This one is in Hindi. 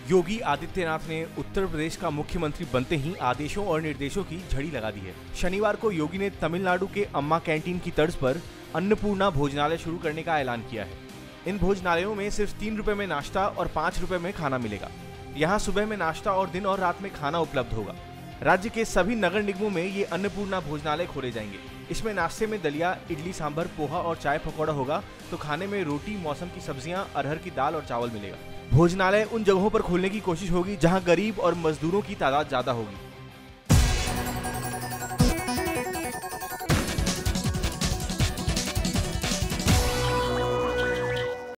योगी आदित्यनाथ ने उत्तर प्रदेश का मुख्यमंत्री बनते ही आदेशों और निर्देशों की झड़ी लगा दी है। शनिवार को योगी ने तमिलनाडु के अम्मा कैंटीन की तर्ज पर अन्नपूर्णा भोजनालय शुरू करने का ऐलान किया है। इन भोजनालयों में सिर्फ 3 रुपए में नाश्ता और 5 रुपए में खाना मिलेगा। यहाँ सुबह में नाश्ता और दिन और रात में खाना उपलब्ध होगा। राज्य के सभी नगर निगमों में ये अन्नपूर्णा भोजनालय खोले जाएंगे। इसमें नाश्ते में दलिया, इडली सांभर, पोहा और चाय पकौड़ा होगा, तो खाने में रोटी, मौसम की सब्जियां, अरहर की दाल और चावल मिलेगा। भोजनालय उन जगहों पर खोलने की कोशिश होगी जहां गरीब और मजदूरों की तादाद ज्यादा होगी।